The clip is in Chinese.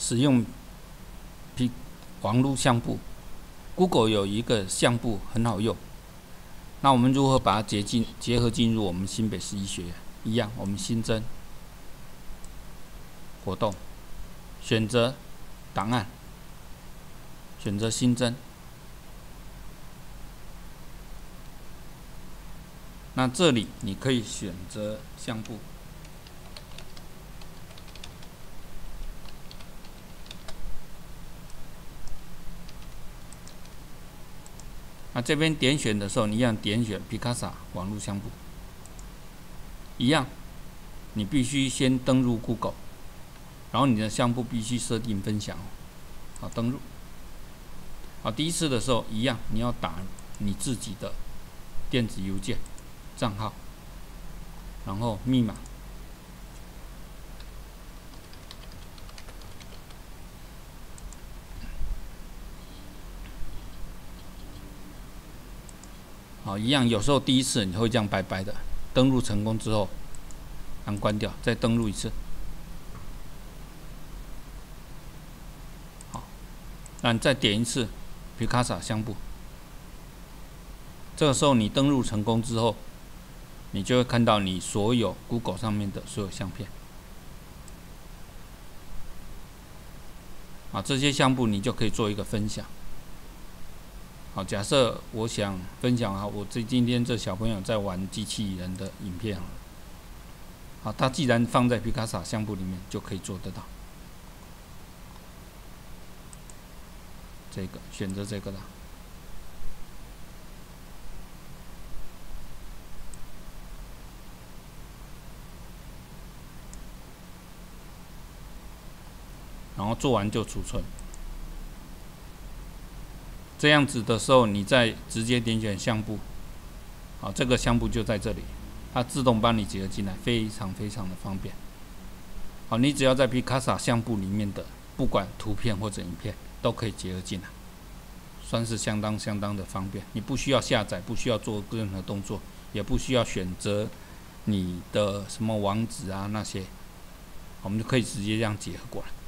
使用网络相簿 ，Google 有一个相簿很好用。那我们如何把它结合进入我们新北市医学院？一样，我们新增活动，选择档案，选择新增。那这里你可以选择相簿。那这边点选的时候，你一样点选 Picasa 网络相簿，一样，你必须先登入 Google， 然后你的相簿必须设定分享，好，登入。好，第一次的时候一样，你要打你自己的电子邮件账号，然后密码。好，一样，有时候第一次你会这样白白的。登录成功之后，按关掉，再登录一次。好，那你再点一次 Picasa 相簿。这个时候你登录成功之后，你就会看到你所有 Google 上面的所有相片。啊，这些相簿你就可以做一个分享。好，假设我想分享我今天这小朋友在玩机器人的影片好，它既然放在 Picasa 相簿里面，就可以做得到。这个选择这个的。然后做完就储存。这样子的时候，你再直接点选相簿，好，这个相簿就在这里，它自动帮你结合进来，非常非常的方便。好，你只要在 Picasa 相簿里面的，不管图片或者影片，都可以结合进来，算是相当的方便。你不需要下载，不需要做任何动作，也不需要选择你的什么网址啊那些，我们就可以直接这样结合过来。